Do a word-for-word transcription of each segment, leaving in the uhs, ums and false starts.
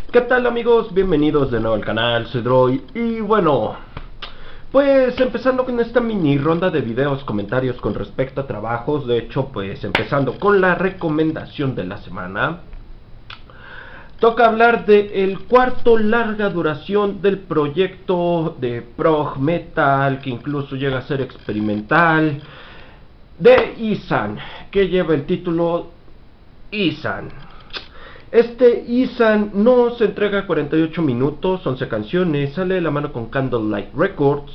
¿Qué tal, amigos? Bienvenidos de nuevo al canal, soy Droid. Y bueno, pues empezando con esta mini ronda de videos, comentarios con respecto a trabajos. De hecho, pues empezando con la recomendación de la semana, toca hablar de el cuarto larga duración del proyecto de prog metal, que incluso llega a ser experimental, de Ihsahn, que lleva el título Ihsahn. Este Ihsahn no se entrega cuarenta y ocho minutos, once canciones, sale de la mano con Candlelight Records.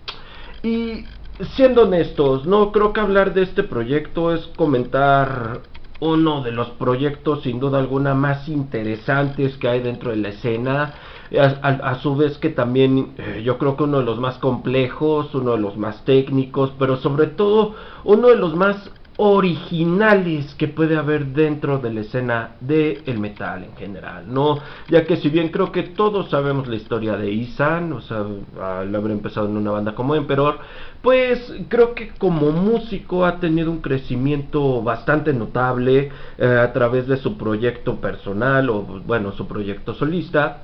Y siendo honestos, no creo que hablar de este proyecto es comentar uno de los proyectos sin duda alguna más interesantes que hay dentro de la escena. A, a, a su vez que también eh, yo creo que uno de los más complejos, uno de los más técnicos, pero sobre todo uno de los más originales que puede haber dentro de la escena del metal en general, ¿no? Ya que si bien creo que todos sabemos la historia de Ihsahn, o sea, al haber empezado en una banda como Emperor, pues creo que como músico ha tenido un crecimiento bastante notable eh, a través de su proyecto personal, o bueno, su proyecto solista.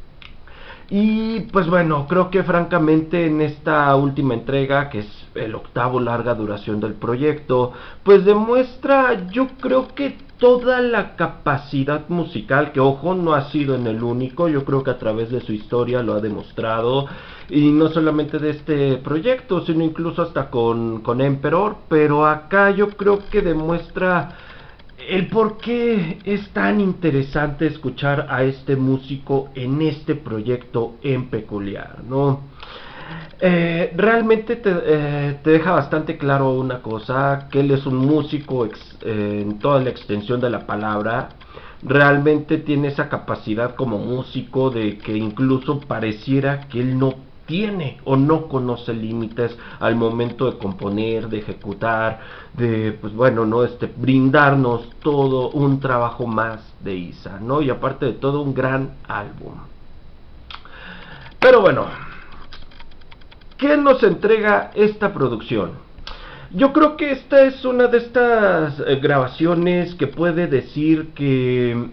Y pues bueno, creo que francamente en esta última entrega, que es el octavo larga duración del proyecto, pues demuestra, yo creo que toda la capacidad musical, que ojo, no ha sido en el único, yo creo que a través de su historia lo ha demostrado, y no solamente de este proyecto, sino incluso hasta con, con Emperor, pero acá yo creo que demuestra el por qué es tan interesante escuchar a este músico en este proyecto en peculiar, ¿no? Eh, realmente te, eh, te deja bastante claro una cosa, que él es un músico ex, eh, en toda la extensión de la palabra. Realmente tiene esa capacidad como músico de que incluso pareciera que él no tiene o no conoce límites al momento de componer, de ejecutar, de, pues bueno, no, este, brindarnos todo un trabajo más de Ihsahn, ¿no? Y aparte de todo, un gran álbum. Pero bueno, ¿qué nos entrega esta producción? Yo creo que esta es una de estas eh, grabaciones que puede decir que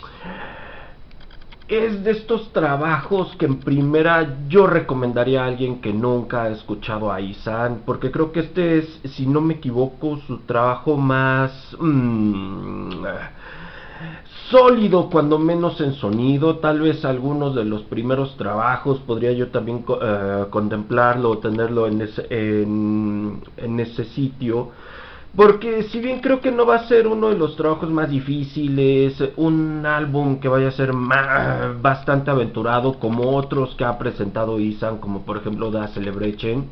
es de estos trabajos que en primera yo recomendaría a alguien que nunca ha escuchado a Ihsahn, porque creo que este es, si no me equivoco, su trabajo más mmm, sólido, cuando menos en sonido. Tal vez algunos de los primeros trabajos podría yo también uh, contemplarlo o tenerlo en ese, en, en ese sitio, porque si bien creo que no va a ser uno de los trabajos más difíciles, un álbum que vaya a ser más, bastante aventurado como otros que ha presentado Ihsahn, como por ejemplo The Celebration,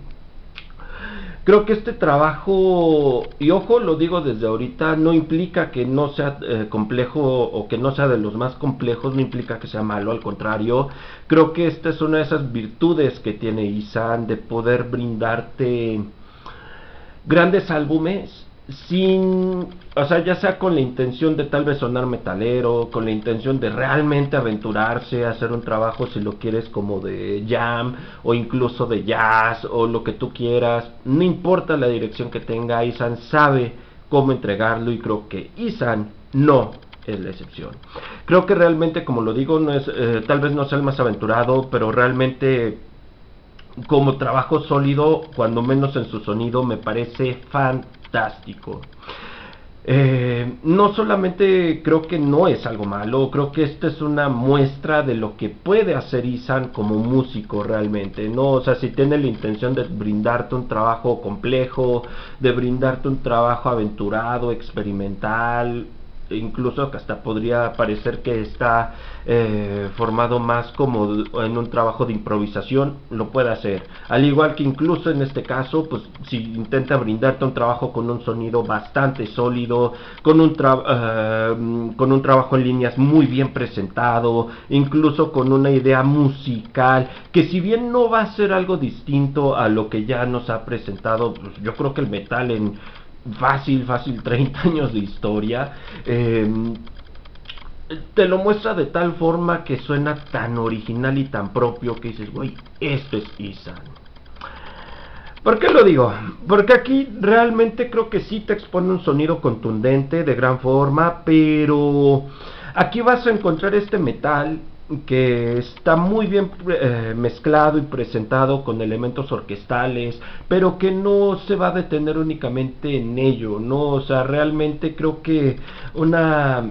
creo que este trabajo, y ojo, lo digo desde ahorita, no implica que no sea eh, complejo o que no sea de los más complejos, no implica que sea malo, al contrario, creo que esta es una de esas virtudes que tiene Ihsahn, de poder brindarte grandes álbumes sin, o sea, ya sea con la intención de tal vez sonar metalero, con la intención de realmente aventurarse a hacer un trabajo, si lo quieres, como de jam o incluso de jazz o lo que tú quieras, no importa la dirección que tenga, Ihsahn sabe cómo entregarlo, y creo que Ihsahn no es la excepción. Creo que realmente, como lo digo, no es, eh, tal vez no sea el más aventurado, pero realmente como trabajo sólido, cuando menos en su sonido, me parece fantástico. Eh, no solamente creo que no es algo malo, creo que esta es una muestra de lo que puede hacer Ihsahn como músico realmente, ¿no? O sea, si tiene la intención de brindarte un trabajo complejo, de brindarte un trabajo aventurado, experimental, incluso que hasta podría parecer que está eh, formado más como en un trabajo de improvisación, lo puede hacer, al igual que incluso en este caso, pues si intenta brindarte un trabajo con un sonido bastante sólido, con un, tra uh, con un trabajo en líneas muy bien presentado, incluso con una idea musical, que si bien no va a ser algo distinto a lo que ya nos ha presentado, pues yo creo que el metal en fácil, fácil treinta años de historia, eh, te lo muestra de tal forma que suena tan original y tan propio que dices, güey, esto es Ihsahn. ¿Por qué lo digo? Porque aquí realmente creo que sí te expone un sonido contundente, de gran forma, pero aquí vas a encontrar este metal que está muy bien eh, mezclado y presentado con elementos orquestales, pero que no se va a detener únicamente en ello, ¿no? O sea, realmente creo que una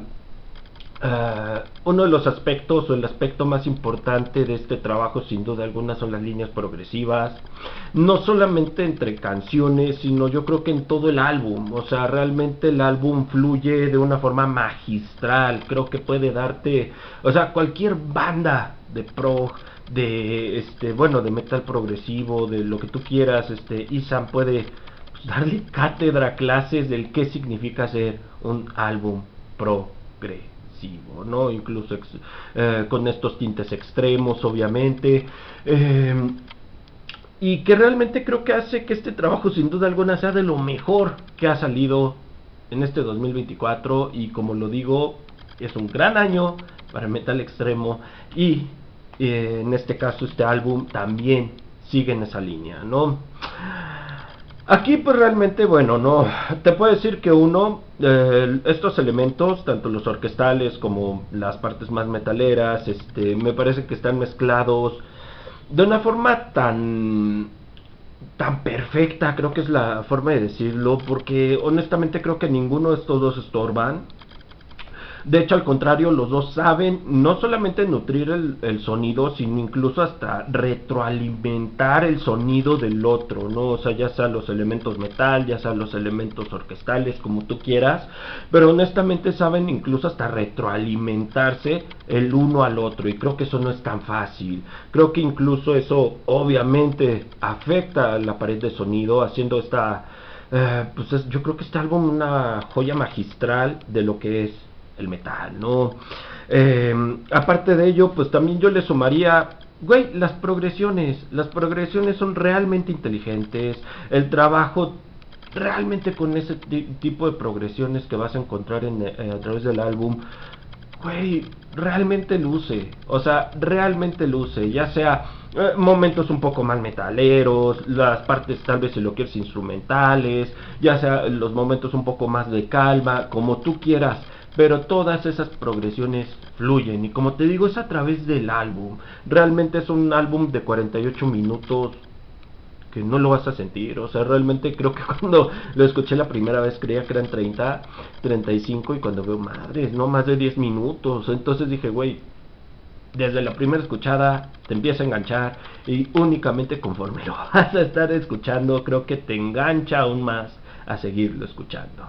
Uh, uno de los aspectos o el aspecto más importante de este trabajo sin duda alguna son las líneas progresivas, no solamente entre canciones, sino yo creo que en todo el álbum. O sea, realmente el álbum fluye de una forma magistral. Creo que puede darte, o sea, cualquier banda de prog, de este, bueno, de metal progresivo, de lo que tú quieras, este, Ihsahn puede pues, darle cátedra, clases del qué significa ser un álbum progresivo, ¿no? Incluso ex, eh, con estos tintes extremos, obviamente, eh, y que realmente creo que hace que este trabajo sin duda alguna sea de lo mejor que ha salido en este dos mil veinticuatro. Y como lo digo, es un gran año para el metal extremo, y eh, en este caso este álbum también sigue en esa línea, ¿no? Aquí pues realmente, bueno, no, te puedo decir que uno, eh, estos elementos, tanto los orquestales como las partes más metaleras, este, me parece que están mezclados de una forma tan, tan perfecta, creo que es la forma de decirlo, porque honestamente creo que ninguno de estos dos estorban. De hecho, al contrario, los dos saben no solamente nutrir el, el sonido, sino incluso hasta retroalimentar el sonido del otro, ¿no? O sea, ya sean los elementos metal, ya sean los elementos orquestales, como tú quieras, pero honestamente saben incluso hasta retroalimentarse el uno al otro, y creo que eso no es tan fácil. Creo que incluso eso obviamente afecta a la pared de sonido, haciendo esta... Eh, pues es, yo creo que este álbum es una joya magistral de lo que es el metal, ¿no? Eh, aparte de ello, pues también yo le sumaría, güey, las progresiones. Las progresiones son realmente inteligentes. El trabajo realmente con ese tipo de progresiones que vas a encontrar en, eh, a través del álbum, güey, realmente luce. O sea, realmente luce. Ya sea eh, momentos un poco más metaleros, las partes tal vez si lo quieres instrumentales, ya sea los momentos un poco más de calma, como tú quieras, pero todas esas progresiones fluyen. Y como te digo, es a través del álbum. Realmente es un álbum de cuarenta y ocho minutos que no lo vas a sentir. O sea, realmente creo que cuando lo escuché la primera vez creía que eran treinta, treinta y cinco, y cuando veo, madres, no más de diez minutos. Entonces dije, güey, desde la primera escuchada te empieza a enganchar, y únicamente conforme lo vas a estar escuchando, creo que te engancha aún más a seguirlo escuchando.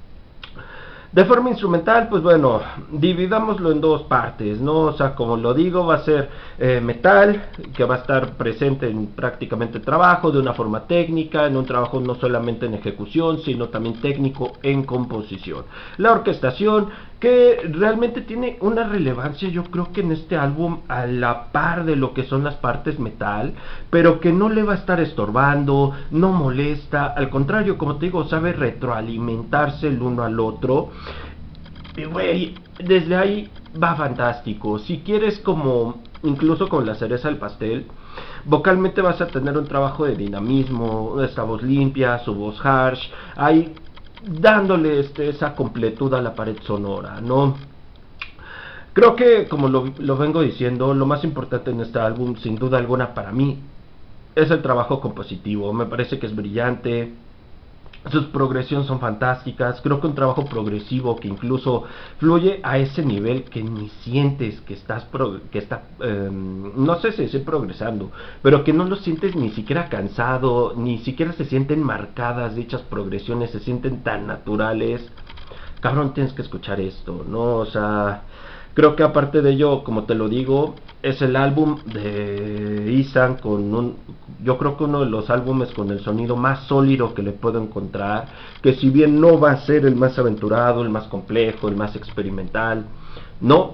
De forma instrumental, pues bueno, dividámoslo en dos partes, ¿no? O sea, como lo digo, va a ser eh, metal, que va a estar presente en prácticamente el trabajo, de una forma técnica, en un trabajo no solamente en ejecución, sino también técnico en composición. La orquestación, que realmente tiene una relevancia, yo creo que en este álbum, a la par de lo que son las partes metal, pero que no le va a estar estorbando, no molesta, al contrario, como te digo, sabe retroalimentarse el uno al otro. Y güey, desde ahí va fantástico. Si quieres, como incluso con la cereza del pastel, vocalmente vas a tener un trabajo de dinamismo, esta voz limpia, su voz harsh, ahí dándole este, esa completud a la pared sonora, ¿no? Creo que, como lo, lo vengo diciendo, lo más importante en este álbum, sin duda alguna para mí, es el trabajo compositivo. Me parece que es brillante, sus progresiones son fantásticas. Creo que un trabajo progresivo que incluso fluye a ese nivel que ni sientes que estás pro, que está eh, no sé si estoy progresando, pero que no lo sientes ni siquiera cansado, ni siquiera se sienten marcadas dichas progresiones, se sienten tan naturales. Cabrón, tienes que escuchar esto, ¿no? O sea, creo que aparte de ello, como te lo digo, es el álbum de Ihsahn con un, yo creo que uno de los álbumes con el sonido más sólido que le puedo encontrar, que si bien no va a ser el más aventurado, el más complejo, el más experimental, no,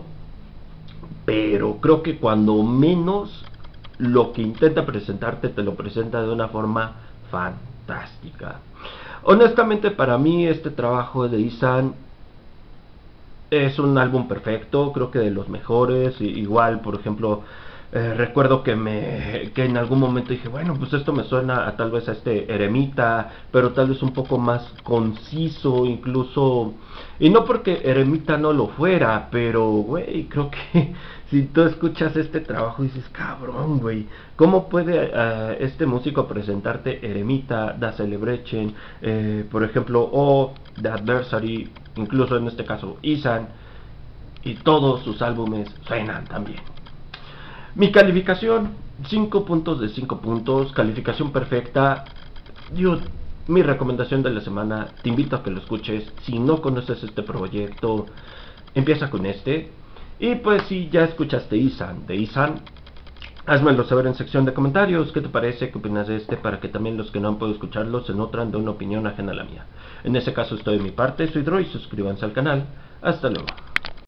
pero creo que cuando menos lo que intenta presentarte te lo presenta de una forma fantástica. Honestamente, para mí este trabajo de Ihsahn es un álbum perfecto, creo que de los mejores. Igual, por ejemplo, Eh, recuerdo que me que en algún momento dije, bueno, pues esto me suena a tal vez a este Eremita, pero tal vez un poco más conciso, incluso, y no porque Eremita no lo fuera, pero güey, creo que si tú escuchas este trabajo dices, cabrón, güey, ¿cómo puede uh, este músico presentarte Eremita, Da Celebration, eh, por ejemplo, o The Adversary, incluso en este caso Isan, y todos sus álbumes suenan también? Mi calificación, cinco puntos de cinco puntos, calificación perfecta. Yo, mi recomendación de la semana, te invito a que lo escuches. Si no conoces este proyecto, empieza con este. Y pues si ya escuchaste Isan, de Isan, házmelo saber en sección de comentarios. ¿Qué te parece? ¿Qué opinas de este? Para que también los que no han podido escucharlo se nutran de una opinión ajena a la mía. En ese caso estoy de mi parte, soy Droy, suscríbanse al canal. Hasta luego.